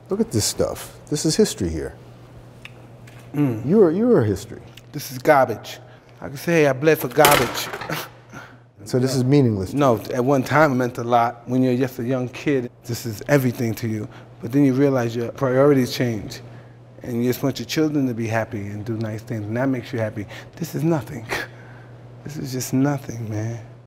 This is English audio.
Look at this stuff. This is history here. You're history. This is garbage. I can say, hey, I bled for garbage. So this is meaningless. No, at one time it meant a lot. When you're just a young kid, this is everything to you. But then you realize your priorities change. And you just want your children to be happy and do nice things, and that makes you happy. This is nothing. This is just nothing, man.